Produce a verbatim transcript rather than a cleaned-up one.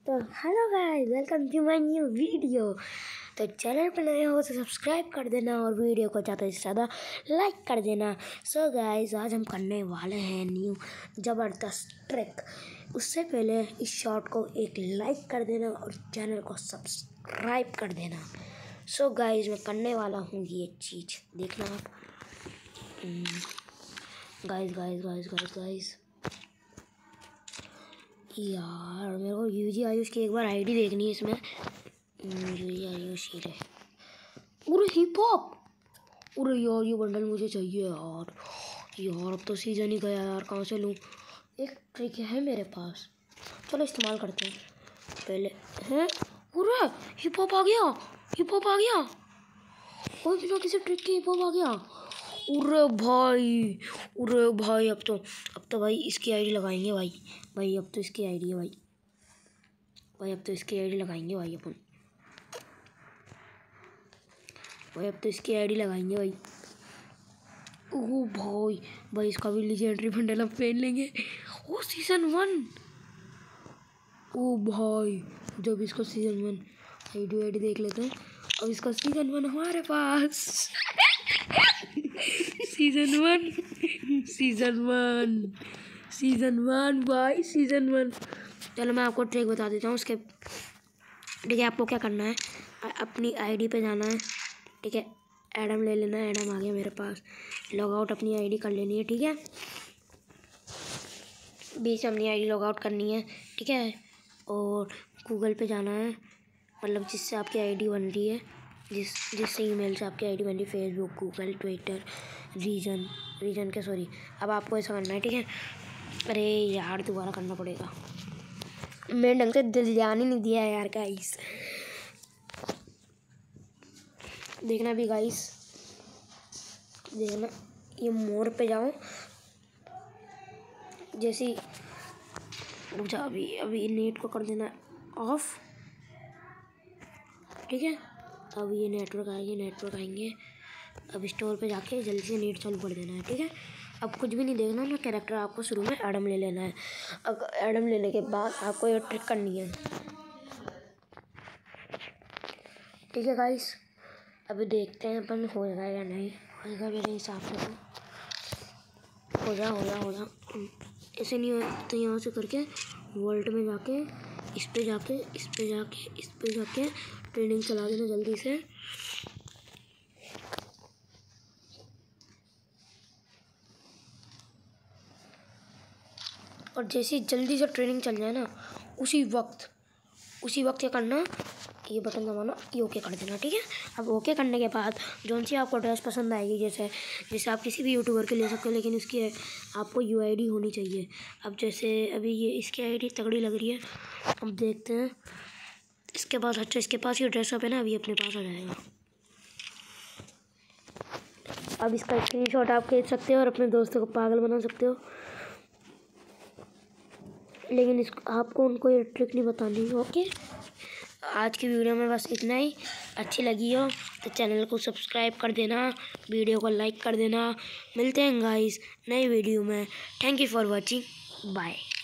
तो hello guys, welcome to my new video. तो channel पर नए हो तो सब्सक्राइब कर देना और वीडियो को ज़्यादा से ज़्यादा लाइक कर देना। सो गाइस, आज हम करने वाले हैं न्यू ज़बरदस्त ट्रिक। उससे पहले इस शॉट को एक लाइक कर देना और चैनल को सब्सक्राइब कर देना। सो गाइस, मैं करने वाला हूँ ये चीज़, देखना आप। Guys guys guys guys guys यार, मेरे को यूजी आयुष की एक बार आईडी देखनी है इसमें। यूजी आयुष ही रहे। अरे हिप हॉप, अरे यार ये बंडल मुझे चाहिए यार। यार अब तो सीजन ही गया यार, कहाँ से लूँ? एक ट्रिक है मेरे पास, चलो इस्तेमाल करते हैं पहले। हैं, अरे हिप हॉप आ गया, हिप हॉप आ गया। और बिना किसी ट्रिक के हिप हॉप आ गया। अरे भाई, अरे भाई, अब तो अब तो भाई इसकी आईडी लगाएंगे भाई। भाई अब तो इसकी आईडी है भाई। भाई अब तो इसकी आईडी लगाएंगे भाई अपन। भाई अब तो इसकी आईडी लगाएंगे भाई। ओह भाई, भाई इसका भी लीजेंडरी बंडल हम पहन लेंगे। ओ सीजन वन। ओ भाई, जब इसको सीजन वन आईडी आईडी देख लेते हैं। अब इसका सीजन वन हमारे पास। Season one, season one, season one भाई, सीजन वन। चलो मैं आपको ट्रिक बता देता हूँ उसके। ठीक है, आपको क्या करना है, अपनी आईडी पे जाना है। ठीक है, एडम ले लेना है। एडम आ गया मेरे पास। लॉग आउट अपनी आईडी कर लेनी है। ठीक है, बीच में अपनी आईडी लॉग आउट करनी है। ठीक है, और गूगल पे जाना है, मतलब जिससे आपकी आईडी बन रही है, जिस जिससे ईमेल से आपकी आईडी बन रही है, Facebook, Google, Twitter, reason reason के सॉरी। अब आपको ऐसा करना है। ठीक है, अरे यार दोबारा करना पड़ेगा, मैंने ढंग से दिल ध्यान ही नहीं दिया है यार। गाइस देखना भी, गाइस देखना, ये मोर पे जाओ। जैसे रुक जा, अभी अभी नेट को कर देना ऑफ। ठीक है, अब ये नेटवर्क आएंगे, नेटवर्क आएंगे। अब स्टोर पे जाके जल्दी से नेट चालू कर देना है। ठीक है, अब कुछ भी नहीं देखना ना, कैरेक्टर आपको शुरू में एडम ले लेना है। अब एडम लेने के बाद आपको ये ट्रिक करनी है। ठीक है गाइस, अभी देखते हैं अपन होएगा या नहीं होएगा। मेरे हिसाब से तो हो जा हो जा हो जा ऐसे नहीं हो तो यहाँ से करके वॉल्ट में जाके इस पे जाके इस पे जाके इस पे जाके ट्रेनिंग चला देना जल्दी से। और जैसे जल्दी से ट्रेनिंग चल जाए ना, उसी वक्त उसी वक्त क्या करना, ये बटन दबाना, ये ओके कर देना। ठीक है, अब ओके करने के बाद जो सी आपको ड्रेस पसंद आएगी, जैसे जैसे आप किसी भी यूट्यूबर के ले सकते हो, लेकिन इसकी आपको यू आई डी होनी चाहिए। अब जैसे अभी ये इसकी आई डी तगड़ी लग रही है, अब देखते हैं इसके पास। अच्छा, इसके पास ये ड्रेसअप है ना, अभी अपने पास आ जाएगा। अब इसका स्क्रीनशॉट आप खींच सकते हो और अपने दोस्तों को पागल बना सकते हो, लेकिन इस आपको उनको ये ट्रिक नहीं बतानी। ओके, आज की वीडियो में बस इतना ही। अच्छी लगी हो तो चैनल को सब्सक्राइब कर देना, वीडियो को लाइक कर देना। मिलते हैं गाइस नई वीडियो में। Thank you for watching, bye.